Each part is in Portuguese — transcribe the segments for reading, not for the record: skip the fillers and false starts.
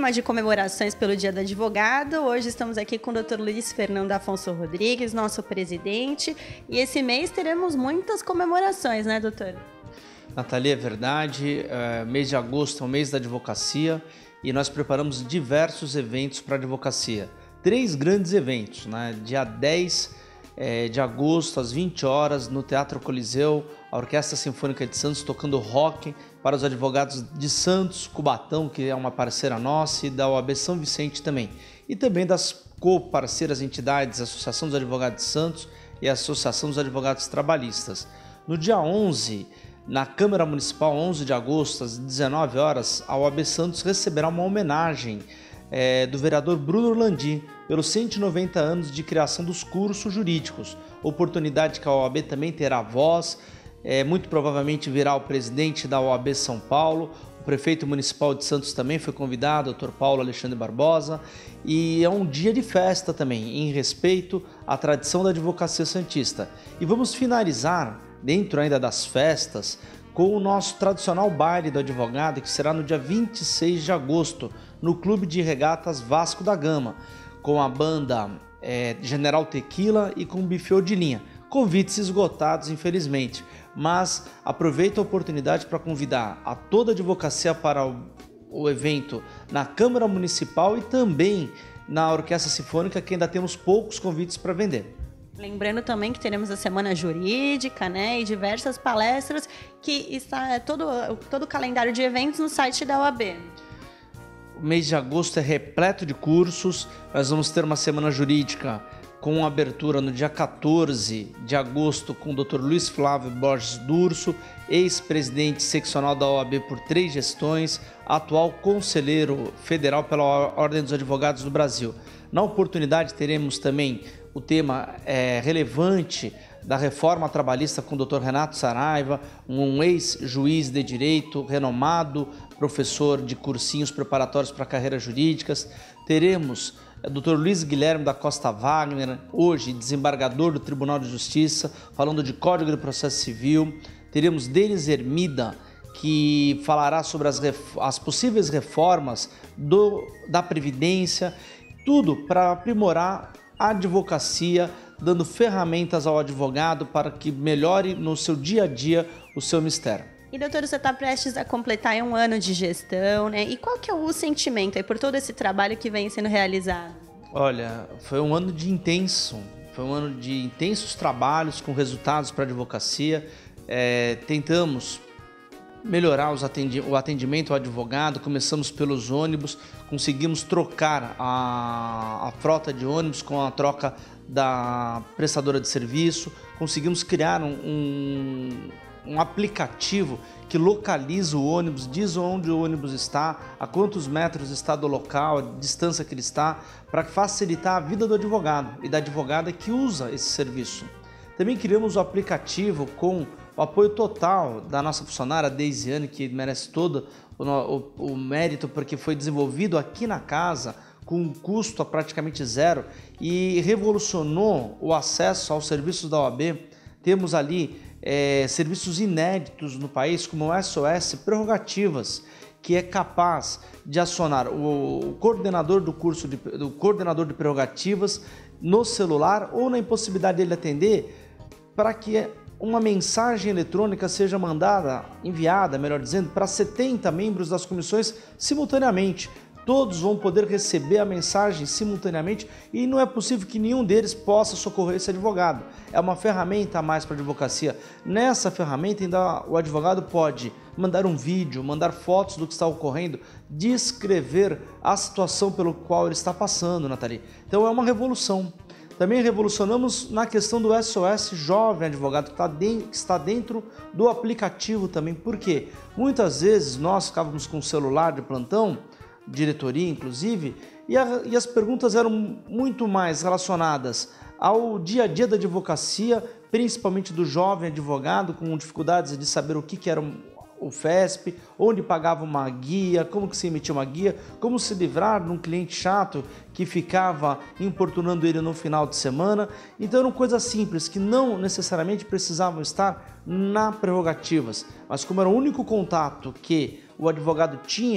clima de comemorações pelo Dia do Advogado. Hoje estamos aqui com o Dr. Luiz Fernando Afonso Rodrigues, nosso presidente. E esse mês teremos muitas comemorações, né, doutor? Nathalie, é verdade. Mês de agosto é o mês da advocacia e nós preparamos diversos eventos para a advocacia. 3 grandes eventos, né? Dia 10 de agosto, às 20 horas, no Teatro Coliseu, a Orquestra Sinfônica de Santos tocando rock para os advogados de Santos, Cubatão, que é uma parceira nossa, e da OAB São Vicente também. E também das co-parceiras entidades, a Associação dos Advogados de Santos e a Associação dos Advogados Trabalhistas. No dia 11, na Câmara Municipal, 11 de agosto, às 19 horas, a OAB Santos receberá uma homenagem do vereador Bruno Orlandi pelos 190 anos de criação dos cursos jurídicos, oportunidade que a OAB também terá voz, muito provavelmente virá o presidente da OAB São Paulo, o prefeito municipal de Santos também foi convidado, o Dr. Paulo Alexandre Barbosa, e é um dia de festa também, em respeito à tradição da advocacia santista. E vamos finalizar, dentro ainda das festas, com o nosso tradicional baile do advogado, que será no dia 26 de agosto, no Clube de Regatas Vasco da Gama, com a banda General Tequila e com o Buffet de Linha. Convites esgotados, infelizmente, mas aproveito a oportunidade para convidar a toda a advocacia para o evento na Câmara Municipal e também na Orquestra Sinfônica, que ainda temos poucos convites para vender. Lembrando também que teremos a Semana Jurídica, né, e diversas palestras, que está todo o calendário de eventos no site da OAB. O mês de agosto é repleto de cursos. Nós vamos ter uma Semana Jurídica com abertura no dia 14 de agosto com o Dr. Luiz Flávio Borges Durso, ex-presidente seccional da OAB por 3 gestões, atual conselheiro federal pela Ordem dos Advogados do Brasil. Na oportunidade teremos também o tema relevante da reforma trabalhista com o Dr. Renato Saraiva, um ex-juiz de direito, renomado professor de cursinhos preparatórios para carreiras jurídicas. Teremos o Dr. Luiz Guilherme da Costa Wagner, hoje desembargador do Tribunal de Justiça, falando de Código de Processo Civil. Teremos Denis Hermida, que falará sobre as possíveis reformas da Previdência, tudo para aprimorar a advocacia, dando ferramentas ao advogado para que melhore no seu dia a dia o seu mistério. E doutor, você está prestes a completar um ano de gestão, né? E qual que é o sentimento aí por todo esse trabalho que vem sendo realizado? Olha, foi um ano de intensos trabalhos com resultados para a advocacia. Tentamos melhorar o atendimento ao advogado, começamos pelos ônibus, conseguimos trocar a frota de ônibus com a troca da prestadora de serviço, conseguimos criar um aplicativo que localiza o ônibus, diz onde o ônibus está, a quantos metros está do local, a distância que ele está, para facilitar a vida do advogado e da advogada que usa esse serviço. Também criamos o aplicativo com o apoio total da nossa funcionária, Deisiane, que merece todo o mérito porque foi desenvolvido aqui na casa com um custo a praticamente zero e revolucionou o acesso aos serviços da OAB. Temos ali serviços inéditos no país, como o SOS Prerrogativas, que é capaz de acionar o coordenador do coordenador de prerrogativas no celular ou na impossibilidade dele atender, para que uma mensagem eletrônica seja enviada, melhor dizendo, para 70 membros das comissões simultaneamente. Todos vão poder receber a mensagem simultaneamente e não é possível que nenhum deles possa socorrer esse advogado. É uma ferramenta a mais para a advocacia. Nessa ferramenta ainda o advogado pode mandar um vídeo, mandar fotos do que está ocorrendo, descrever a situação pelo qual ele está passando, Nathalie. Então é uma revolução. Também revolucionamos na questão do SOS Jovem Advogado, que está dentro do aplicativo também. Por quê? Muitas vezes nós ficávamos com o celular de plantão, diretoria inclusive, e as perguntas eram muito mais relacionadas ao dia a dia da advocacia, principalmente do jovem advogado com dificuldades de saber o que era o FESP, onde pagava uma guia, como que se emitia uma guia, como se livrar de um cliente chato que ficava importunando ele no final de semana. Então eram coisas simples que não necessariamente precisavam estar na prerrogativas, mas como era o único contato que o advogado tinha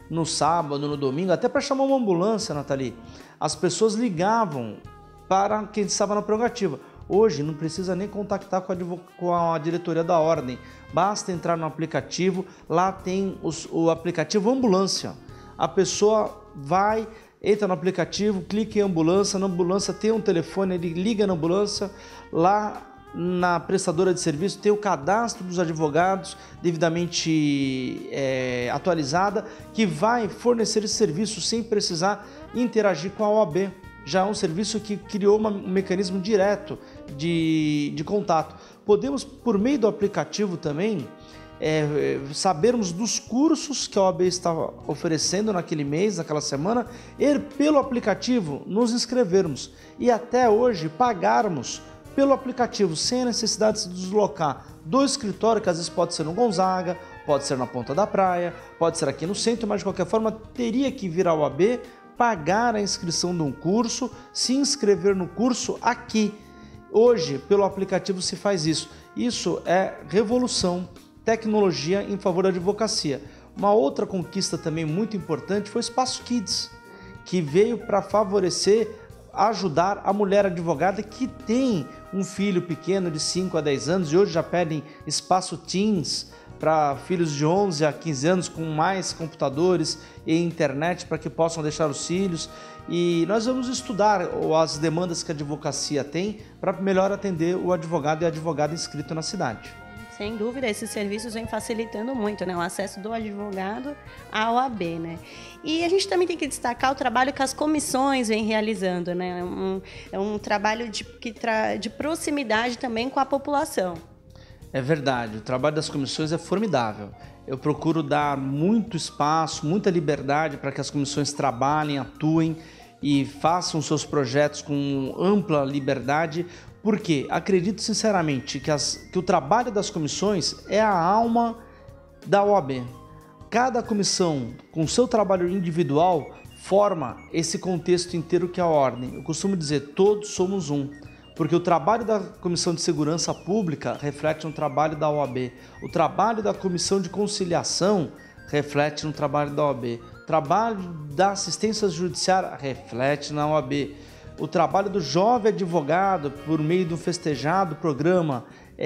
no sábado, no domingo, até para chamar uma ambulância, Nathalie. As pessoas ligavam para quem estava na prerrogativa. Hoje não precisa nem contactar com a diretoria da ordem, basta entrar no aplicativo, lá tem o aplicativo ambulância. A pessoa vai, entra no aplicativo, clica em ambulância, na ambulância tem um telefone, ele liga na ambulância, lá na prestadora de serviço tem o cadastro dos advogados devidamente atualizada, que vai fornecer esse serviço sem precisar interagir com a OAB. Já é um serviço que criou um mecanismo direto de contato. Podemos, por meio do aplicativo também, sabermos dos cursos que a OAB está oferecendo naquele mês, naquela semana, e pelo aplicativo nos inscrevermos e até hoje pagarmos pelo aplicativo, sem a necessidade de se deslocar do escritório, que às vezes pode ser no Gonzaga, pode ser na Ponta da Praia, pode ser aqui no centro, mas de qualquer forma teria que vir ao OAB, pagar a inscrição de um curso, se inscrever no curso aqui. Hoje, pelo aplicativo se faz isso. Isso é revolução, tecnologia em favor da advocacia. Uma outra conquista também muito importante foi o Espaço Kids, que veio para favorecer, ajudar a mulher advogada que tem um filho pequeno de 5 a 10 anos e hoje já pedem espaço teens para filhos de 11 a 15 anos com mais computadores e internet para que possam deixar os filhos. E nós vamos estudar as demandas que a advocacia tem para melhor atender o advogado e a advogada inscrito na cidade. Sem dúvida, esses serviços vêm facilitando muito, né, o acesso do advogado à OAB, né? E a gente também tem que destacar o trabalho que as comissões vêm realizando, né? É um trabalho de proximidade também com a população. É verdade, o trabalho das comissões é formidável. Eu procuro dar muito espaço, muita liberdade para que as comissões trabalhem, atuem e façam seus projetos com ampla liberdade, porque acredito sinceramente que o trabalho das comissões é a alma da OAB. Cada comissão, com seu trabalho individual, forma esse contexto inteiro que é a ordem. Eu costumo dizer, todos somos um. Porque o trabalho da Comissão de Segurança Pública reflete no trabalho da OAB. O trabalho da Comissão de Conciliação reflete no trabalho da OAB. O trabalho da Assistência Judiciária reflete na OAB. O trabalho do jovem advogado, por meio do festejado programa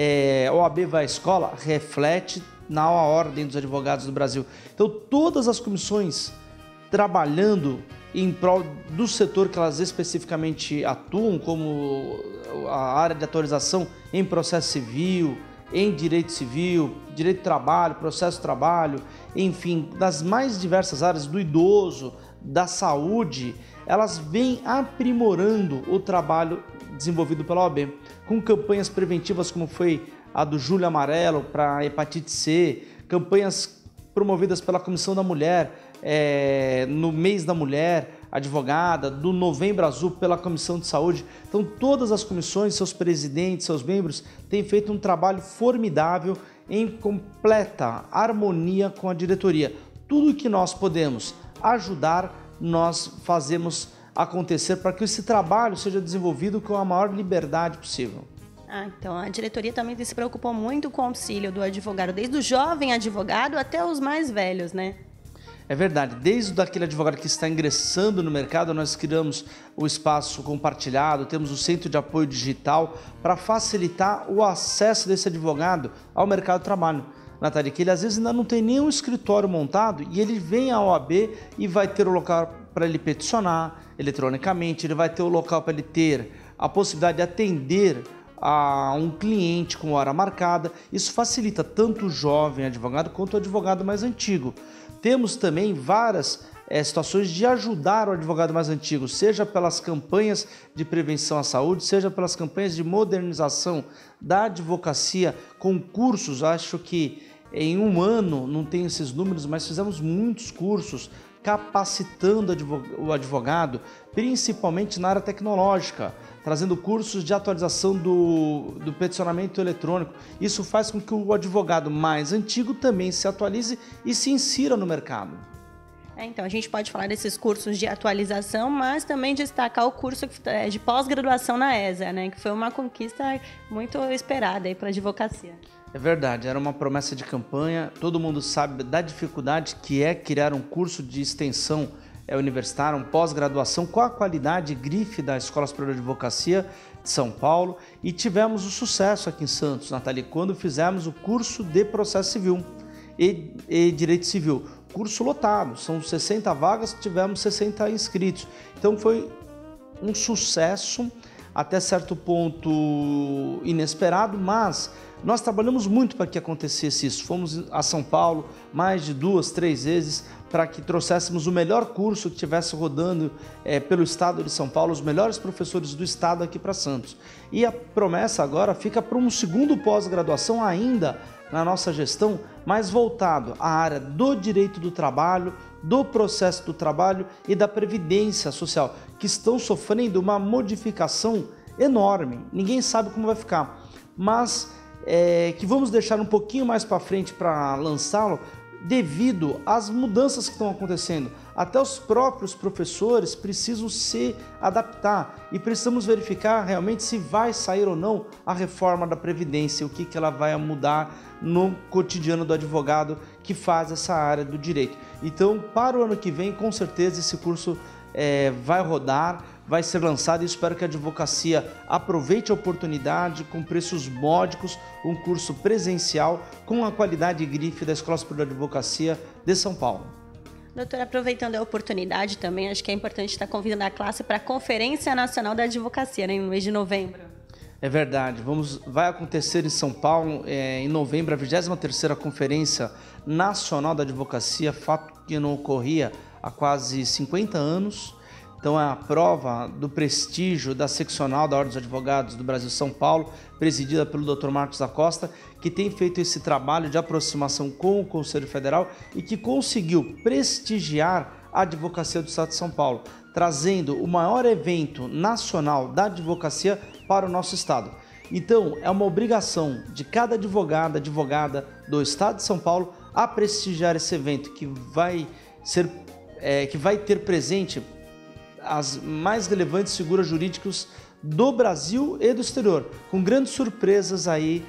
OAB vai à escola, reflete na Ordem dos Advogados do Brasil. Então, todas as comissões trabalhando em prol do setor que elas especificamente atuam, como a área de atualização em processo civil, em direito civil, direito do trabalho, processo do trabalho, enfim, das mais diversas áreas, do idoso, da saúde, elas vêm aprimorando o trabalho desenvolvido pela OAB, com campanhas preventivas como foi a do Julho Amarelo para a hepatite C, campanhas promovidas pela Comissão da Mulher, no mês da mulher advogada, do Novembro Azul pela Comissão de Saúde. Então todas as comissões, seus presidentes, seus membros têm feito um trabalho formidável em completa harmonia com a diretoria. Tudo que nós podemos ajudar, nós fazemos acontecer para que esse trabalho seja desenvolvido com a maior liberdade possível. Então a diretoria também se preocupou muito com o auxílio do advogado, desde o jovem advogado até os mais velhos, né? É verdade, desde aquele advogado que está ingressando no mercado, nós criamos o espaço compartilhado, temos o Centro de Apoio Digital para facilitar o acesso desse advogado ao mercado de trabalho. Nathalie, que ele às vezes ainda não tem nenhum escritório montado e ele vem à OAB e vai ter o local para ele peticionar eletronicamente, ele vai ter o local para ele ter a possibilidade de atender a um cliente com hora marcada. Isso facilita tanto o jovem advogado quanto o advogado mais antigo. Temos também várias situações de ajudar o advogado mais antigo, seja pelas campanhas de prevenção à saúde, seja pelas campanhas de modernização da advocacia, com cursos. Acho que em um ano, não tenho esses números, mas fizemos muitos cursos capacitando o advogado, principalmente na área tecnológica, trazendo cursos de atualização do peticionamento eletrônico. Isso faz com que o advogado mais antigo também se atualize e se insira no mercado. Então, a gente pode falar desses cursos de atualização, mas também destacar o curso de pós-graduação na ESA, né? Que foi uma conquista muito esperada aí pela advocacia. É verdade, era uma promessa de campanha, todo mundo sabe da dificuldade que é criar um curso de extensão universitária, um pós-graduação com a qualidade e grife da Escola Superior de Advocacia de São Paulo, e tivemos o sucesso aqui em Santos, Nathalie, quando fizemos o curso de processo civil e direito civil. Curso lotado, são 60 vagas, tivemos 60 inscritos. Então foi um sucesso, até certo ponto inesperado, mas nós trabalhamos muito para que acontecesse isso. Fomos a São Paulo mais de 2, 3 vezes para que trouxéssemos o melhor curso que estivesse rodando pelo estado de São Paulo, os melhores professores do estado aqui para Santos. E a promessa agora fica para um segundo pós-graduação ainda na nossa gestão, mais voltado à área do direito do trabalho, do processo do trabalho e da previdência social, que estão sofrendo uma modificação enorme. Ninguém sabe como vai ficar, mas que vamos deixar um pouquinho mais para frente para lançá-lo, devido às mudanças que estão acontecendo. Até os próprios professores precisam se adaptar e precisamos verificar realmente se vai sair ou não a reforma da Previdência, o que ela vai mudar no cotidiano do advogado que faz essa área do direito. Então, para o ano que vem, com certeza esse curso vai rodar, vai ser lançado, e espero que a advocacia aproveite a oportunidade com preços módicos, um curso presencial com a qualidade e grife da Escola Superior de Advocacia de São Paulo. Doutora, aproveitando a oportunidade também, acho que é importante estar convidando a classe para a Conferência Nacional da Advocacia, né, no mês de novembro. É verdade, vai acontecer em São Paulo em novembro a 23ª Conferência Nacional da Advocacia, fato que não ocorria há quase 50 anos. Então é a prova do prestígio da seccional da Ordem dos Advogados do Brasil São Paulo, presidida pelo Dr. Marcos da Costa, que tem feito esse trabalho de aproximação com o Conselho Federal e que conseguiu prestigiar a advocacia do Estado de São Paulo, trazendo o maior evento nacional da advocacia para o nosso Estado. Então é uma obrigação de cada advogada do Estado de São Paulo a prestigiar esse evento que vai ter presente as mais relevantes figuras jurídicas do Brasil e do exterior, com grandes surpresas aí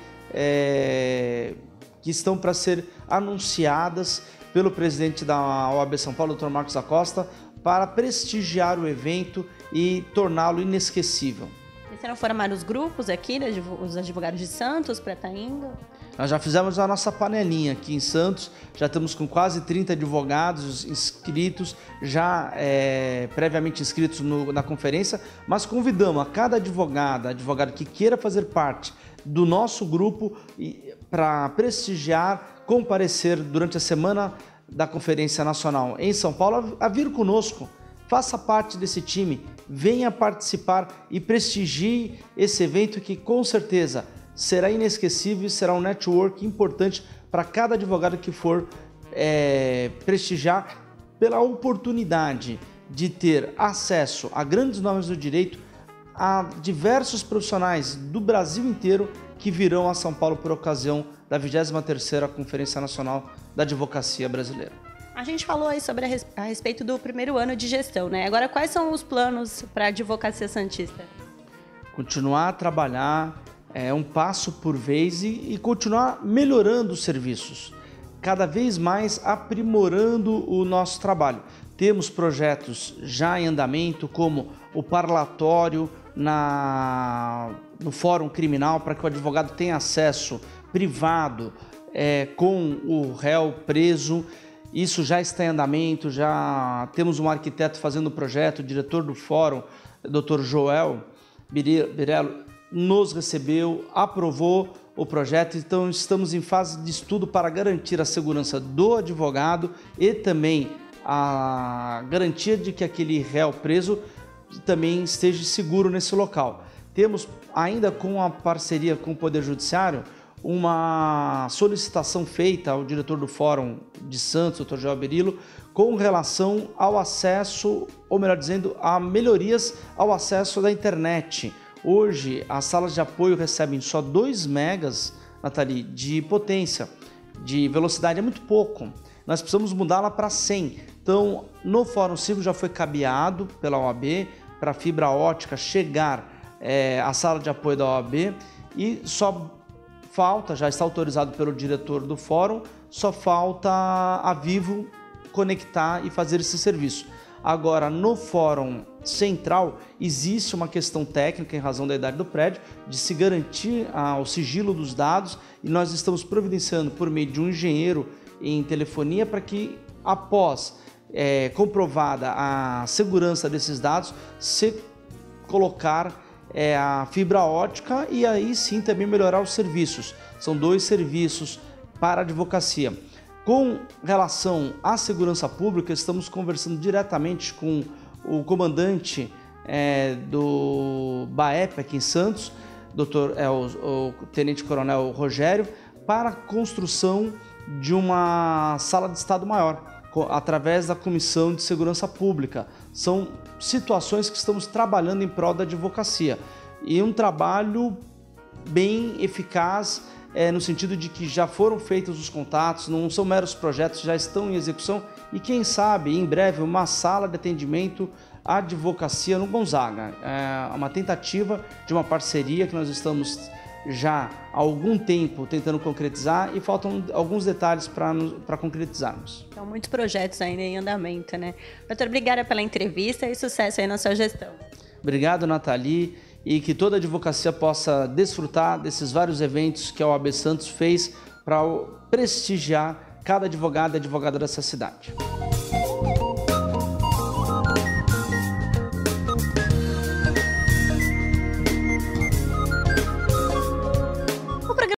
que estão para ser anunciadas pelo presidente da OAB São Paulo, Dr. Marcos da Costa, para prestigiar o evento e torná-lo inesquecível. E serão formados grupos aqui, os advogados de Santos, para estar indo? Nós já fizemos a nossa panelinha aqui em Santos, já estamos com quase 30 advogados inscritos, já previamente inscritos na conferência, mas convidamos a cada advogado que queira fazer parte do nosso grupo para prestigiar, comparecer durante a semana da Conferência Nacional em São Paulo, a vir conosco. Faça parte desse time, venha participar e prestigie esse evento que com certeza será inesquecível e será um network importante para cada advogado que for prestigiar, pela oportunidade de ter acesso a grandes nomes do direito, a diversos profissionais do Brasil inteiro que virão a São Paulo por ocasião da 23ª Conferência Nacional da Advocacia Brasileira. A gente falou aí sobre a respeito do primeiro ano de gestão, né? Agora, quais são os planos para a advocacia santista? Continuar a trabalhar um passo por vez e continuar melhorando os serviços, cada vez mais aprimorando o nosso trabalho. Temos projetos já em andamento, como o parlatório no Fórum Criminal, para que o advogado tenha acesso privado com o réu preso. Isso já está em andamento, já temos um arquiteto fazendo o projeto, o diretor do Fórum, Dr. Joel Birello, nos recebeu, aprovou o projeto, então estamos em fase de estudo para garantir a segurança do advogado e também a garantia de que aquele réu preso também esteja seguro nesse local. Temos ainda, com a parceria com o Poder Judiciário, uma solicitação feita ao diretor do Fórum de Santos, Dr. Joel Birello, com relação ao acesso, ou melhor dizendo, a melhorias ao acesso da internet. Hoje, as salas de apoio recebem só 2 megas, Nathalie, de potência, de velocidade, é muito pouco. Nós precisamos mudá-la para 100. Então, no Fórum Cívico já foi cabeado pela OAB para a fibra ótica chegar à sala de apoio da OAB e só falta, já está autorizado pelo diretor do fórum, só falta a Vivo conectar e fazer esse serviço. Agora, no Fórum Central, existe uma questão técnica, em razão da idade do prédio, de se garantir o sigilo dos dados, e nós estamos providenciando por meio de um engenheiro em telefonia para que, após comprovada a segurança desses dados, se colocar a fibra ótica e aí sim também melhorar os serviços. São 2 serviços para a advocacia. Com relação à segurança pública, estamos conversando diretamente com o comandante do BAEP aqui em Santos, o tenente-coronel Rogério, para a construção de uma sala de Estado Maior, através da Comissão de Segurança Pública. São situações que estamos trabalhando em prol da advocacia e um trabalho bem eficaz, no sentido de que já foram feitos os contatos, não são meros projetos, já estão em execução e quem sabe em breve uma sala de atendimento à advocacia no Gonzaga. É uma tentativa de uma parceria que nós estamos já há algum tempo tentando concretizar e faltam alguns detalhes para concretizarmos. Então, muitos projetos ainda em andamento, né? Doutor, obrigada pela entrevista e sucesso aí na sua gestão. Obrigado, Nathalie, e que toda a advocacia possa desfrutar desses vários eventos que a OAB Santos fez para prestigiar cada advogado e advogada dessa cidade.